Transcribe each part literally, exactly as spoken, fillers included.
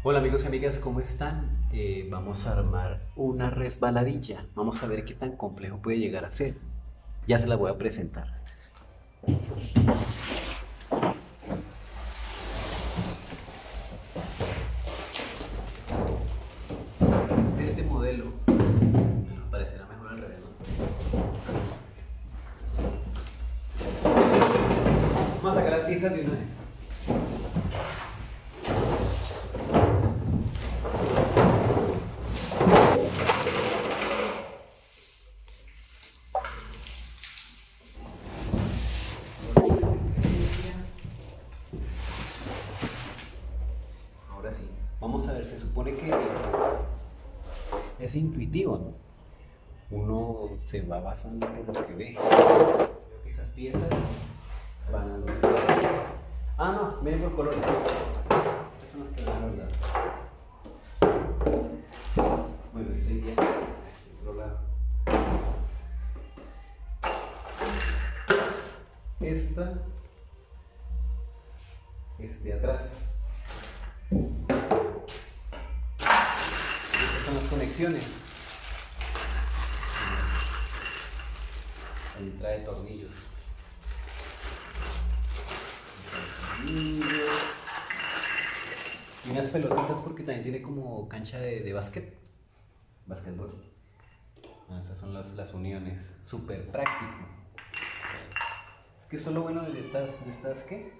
Hola amigos y amigas, ¿cómo están? Eh, vamos a armar una resbaladilla. Vamos a ver qué tan complejo puede llegar a ser. Ya se la voy a presentar. Este modelo, bueno, parecerá mejor al revés, ¿no? Vamos a sacar las piezas de una vez. Ahora sí, vamos a ver, se supone que es, es intuitivo, ¿no? Uno se va basando por lo que ve. Veo que esas piezas van. Ah, no, miren por colores. Estas son las que van a verdad. Bueno, este iría a este otro lado. Esta es de atrás. Estas son las conexiones. Ahí trae tornillos. Tornillos. Y unas pelotitas porque también tiene como cancha de, de básquet. Básquetbol. Bueno, estas son las, las uniones. Súper práctico. Es que eso es lo bueno de estas, de estas, ¿qué?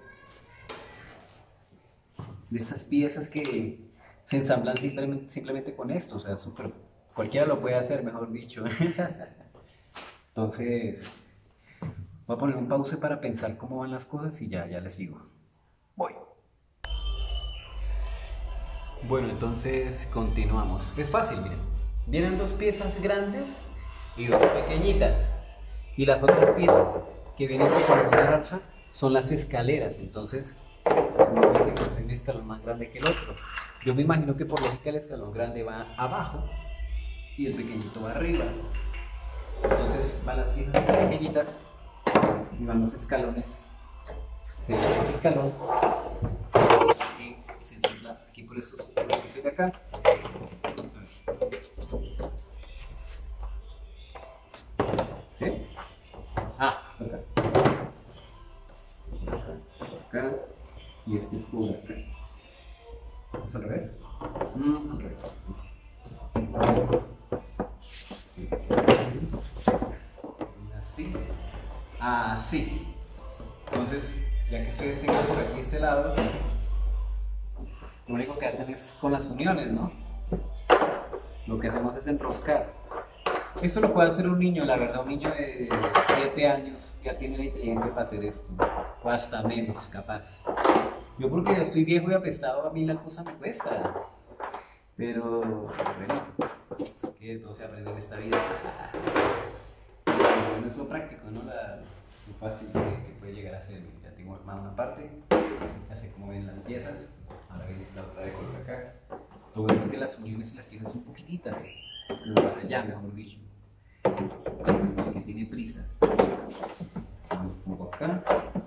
De estas piezas que se ensamblan simplemente, simplemente con esto. O sea, súper, cualquiera lo puede hacer, mejor dicho. Entonces, voy a poner un pause para pensar cómo van las cosas y ya, ya les sigo. Voy. Bueno, entonces continuamos. Es fácil, miren. Vienen dos piezas grandes y dos pequeñitas. Y las otras piezas que vienen de color naranja son las escaleras. Entonces, normalmente pues hay un escalón más grande que el otro. Yo me imagino que por lógica el escalón grande va abajo y el pequeñito va arriba. Entonces van las piezas pequeñitas y van los escalones. Se llama ese escalón y se ensambla aquí por estos orificios de acá. ¿Sí? Ah, acá. Acá y este por acá. ¿Es al revés? Mm, al revés. Así. Así. Entonces, ya que ustedes tengan por aquí este lado, lo único que hacen es con las uniones, ¿no? Lo que hacemos es enroscar. Esto lo puede hacer un niño, la verdad, un niño de siete años ya tiene la inteligencia para hacer esto, o hasta menos, capaz. Yo porque ya estoy viejo y apestado, a mí la cosa me cuesta. Pero, bueno, es que todo se aprende en esta vida. Pero bueno, es lo práctico, ¿no? La, lo fácil que, que puede llegar a ser. Ya tengo armada una parte, ya sé cómo ven las piezas. Ahora viene esta otra de color acá. Lo bueno es que las uniones y las piezas son poquititas. Pero para allá, mejor dicho. El que tiene prisa. Lo pongo acá.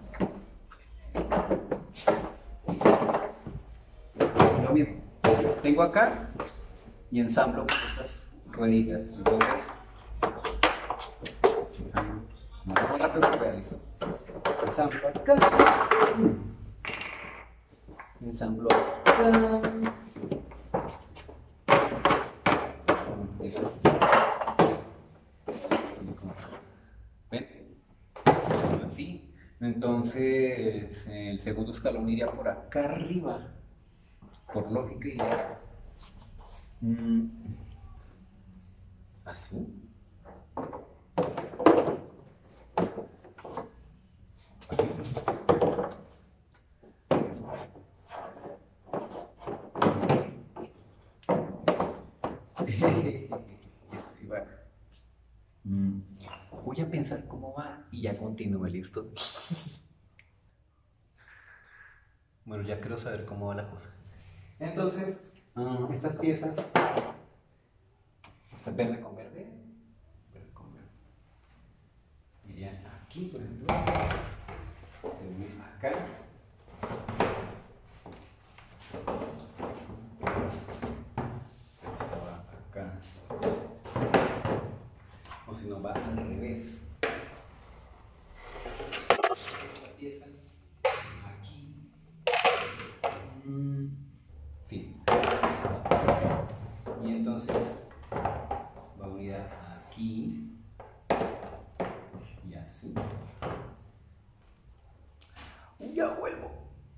Lo mismo. Tengo acá y ensamblo con estas rueditas. Entonces, ensamblo. No muy rápido, pero listo. Ensamblo acá. Ensamblo acá. Eso. ¿Ven? Así. Entonces, el segundo escalón iría por acá arriba. Por lógica iría. Mm, así. Así. Así va. Mm, voy a pensar cómo va y ya continúe, ¿listo? Bueno, ya quiero saber cómo va la cosa. Entonces, uh, estas piezas, esta verde con verde, verde con verde, irían aquí, por ejemplo, se unen acá, entonces va unida aquí y así. Ya vuelvo.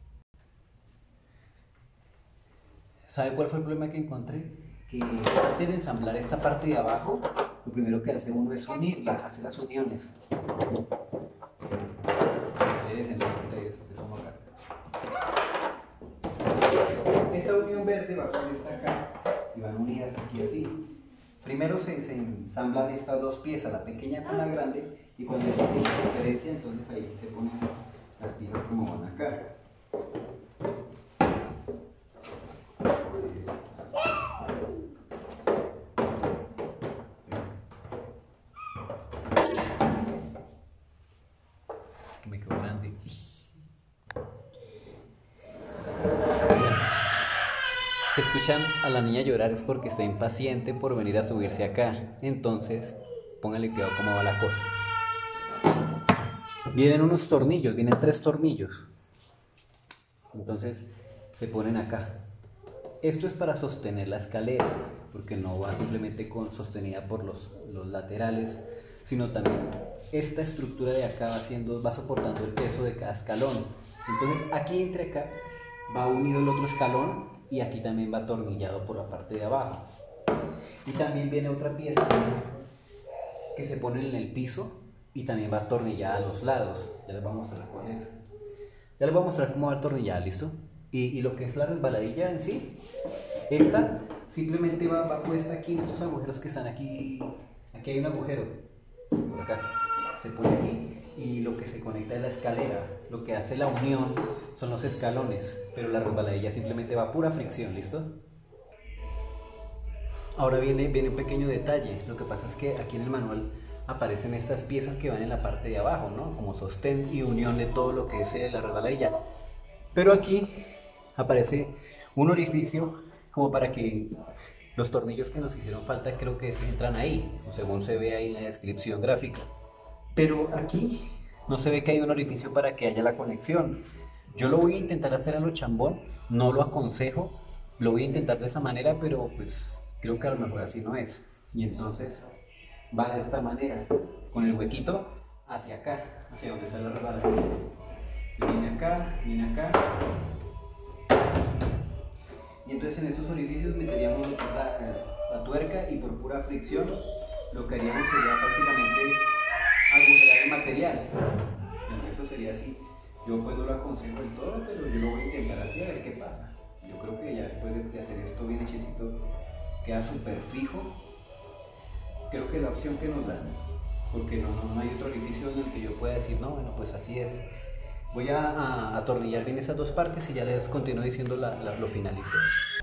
¿Sabe cuál fue el problema que encontré? Que antes de ensamblar esta parte de abajo, lo primero que hace uno es unirla, hacer las uniones. Esta unión verde va con esta acá y van unidas aquí así. Primero se, se ensamblan estas dos piezas, la pequeña con la grande, y cuando se tiene diferencia, entonces ahí se ponen las piezas como van acá. Me quedó grande. Si escuchan a la niña llorar es porque está impaciente por venir a subirse acá. Entonces, pónganle cuidado cómo va la cosa. Vienen unos tornillos, vienen tres tornillos. Entonces, se ponen acá. Esto es para sostener la escalera, porque no va simplemente con sostenida por los, los laterales, sino también esta estructura de acá va, haciendo, va soportando el peso de cada escalón. Entonces, aquí entre acá va unido el otro escalón y aquí también va atornillado por la parte de abajo. Y también viene otra pieza que se pone en el piso y también va atornillada a los lados. Ya les voy a mostrar cuál es. Ya les voy a mostrar cómo va atornillada, ¿listo? Y, y lo que es la resbaladilla en sí, esta simplemente va, va puesta aquí en estos agujeros que están aquí. Aquí hay un agujero, por acá, se pone aquí. Y lo que se conecta es la escalera, lo que hace la unión son los escalones, pero la resbaladilla simplemente va a pura fricción, ¿listo? Ahora viene, viene un pequeño detalle, lo que pasa es que aquí en el manual aparecen estas piezas que van en la parte de abajo, ¿no? Como sostén y unión de todo lo que es la resbaladilla, pero aquí aparece un orificio como para que los tornillos que nos hicieron falta creo que entran ahí, o según se ve ahí en la descripción gráfica. Pero aquí no se ve que hay un orificio para que haya la conexión. Yo lo voy a intentar hacer a lo chambón, no lo aconsejo, lo voy a intentar de esa manera, pero pues creo que a lo mejor así no es. Y entonces va de esta manera, con el huequito hacia acá, hacia donde está la resbaladilla. Viene acá, viene acá. Y entonces en esos orificios meteríamos la, la tuerca y por pura fricción lo que haríamos sería prácticamente agujerar el material. Eso sería así. Yo pues no lo aconsejo del todo, pero yo lo voy a intentar así a ver qué pasa. Yo creo que ya después de hacer esto bien hechecito queda súper fijo. Creo que es la opción que nos dan, porque no, no, no hay otro orificio en el que yo pueda decir no, bueno pues así es. Voy a, a atornillar bien esas dos partes y ya les continúo diciendo la, la, lo final. ¿Listo?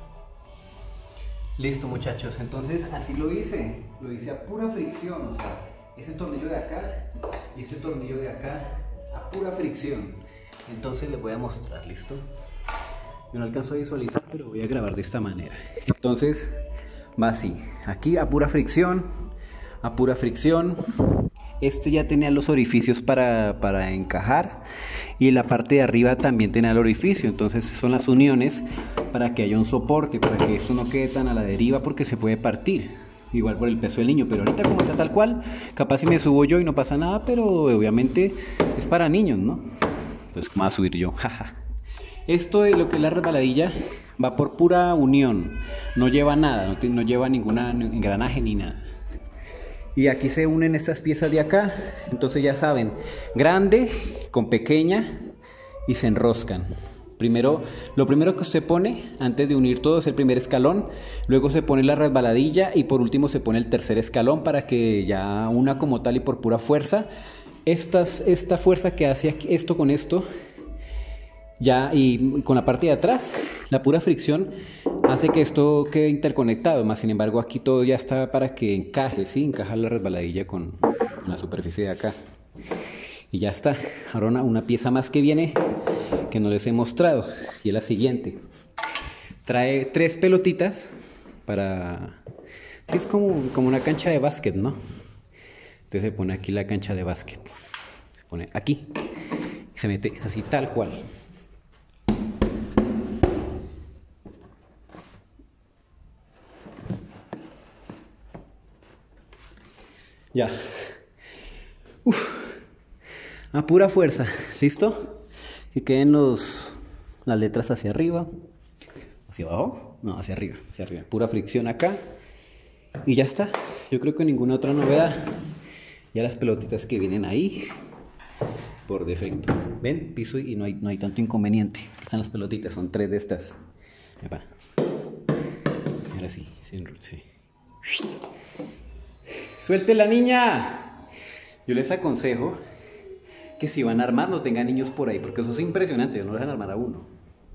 Listo muchachos, entonces así lo hice, lo hice a pura fricción, o sea, ese tornillo de acá y ese tornillo de acá a pura fricción. Entonces les voy a mostrar, ¿listo? Yo no alcanzo a visualizar, pero voy a grabar de esta manera. Entonces va así, aquí a pura fricción, a pura fricción. Este ya tenía los orificios para, para encajar y la parte de arriba también tenía el orificio, entonces son las uniones para que haya un soporte, para que esto no quede tan a la deriva porque se puede partir. Igual por el peso del niño, pero ahorita como está tal cual, capaz si me subo yo y no pasa nada, pero obviamente es para niños, ¿no? Entonces, ¿cómo va a subir yo? Esto de lo que es la resbaladilla va por pura unión, no lleva nada, no, no lleva ninguna engranaje ni nada. Y aquí se unen estas piezas de acá, entonces ya saben, grande con pequeña y se enroscan. Primero, lo primero que usted pone antes de unir todo es el primer escalón, luego se pone la resbaladilla y por último se pone el tercer escalón para que ya una como tal y por pura fuerza, estas, esta fuerza que hace aquí, esto con esto, ya y con la parte de atrás, la pura fricción hace que esto quede interconectado, más sin embargo aquí todo ya está para que encaje, ¿sí? Encaja la resbaladilla con, con la superficie de acá. Y ya está. Ahora una, una pieza más que viene que no les he mostrado y es la siguiente. Trae tres pelotitas para... Sí, es como, como una cancha de básquet, ¿no? Entonces se pone aquí la cancha de básquet. Se pone aquí y se mete así tal cual. Ya. Uf. A pura fuerza. ¿Listo? Que queden los, las letras hacia arriba. ¿Hacia abajo? No, hacia arriba. Hacia arriba. Pura fricción acá. Y ya está. Yo creo que ninguna otra novedad. Ya las pelotitas que vienen ahí. Por defecto. ¿Ven? Piso y no hay, no hay tanto inconveniente. Aquí están las pelotitas. Son tres de estas. Epa. Ahora sí. Sí. sí. ¡Suelte la niña! Yo les aconsejo que si van a armar no tengan niños por ahí, porque eso es impresionante, no dejan armar a uno.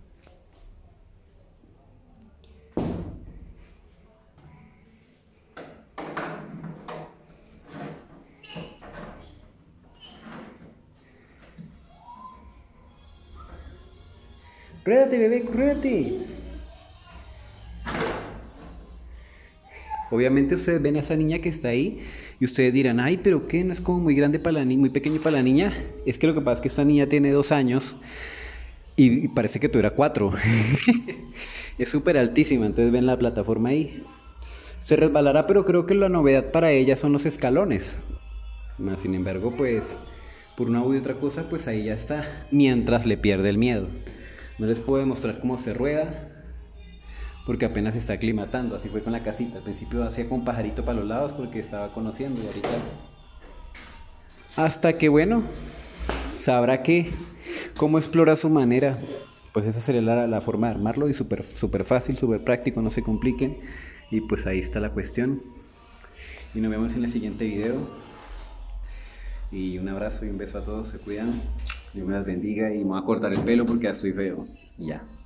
¡Ruédate, bebé, ruédate! Obviamente ustedes ven a esa niña que está ahí y ustedes dirán, ay, pero ¿qué? ¿No es como muy grande para la niña, muy pequeño para la niña? Es que lo que pasa es que esta niña tiene dos años y parece que tuviera cuatro. Es súper altísima, entonces ven la plataforma ahí. Se resbalará, pero creo que la novedad para ella son los escalones. Más sin embargo, pues, por una u otra cosa, pues ahí ya está, mientras le pierde el miedo. No les puedo demostrar cómo se rueda, porque apenas se está aclimatando. Así fue con la casita. Al principio hacía con pajarito para los lados porque estaba conociendo y ahorita... Hasta que, bueno, sabrá que cómo explora su manera. Pues esa sería la, la forma de armarlo y súper súper fácil, súper práctico, no se compliquen. Y pues ahí está la cuestión. Y nos vemos en el siguiente video. Y un abrazo y un beso a todos, se cuidan. Dios me las bendiga y me voy a cortar el pelo porque ya estoy feo. Y ya.